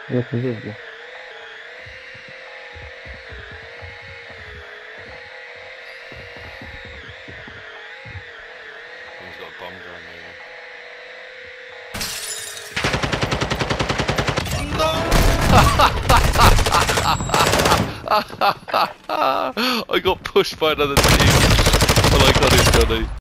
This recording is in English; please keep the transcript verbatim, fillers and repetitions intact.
Yes, it is. He's got a bomb going there. No! I got pushed by another team. Oh my god, it's Johnny.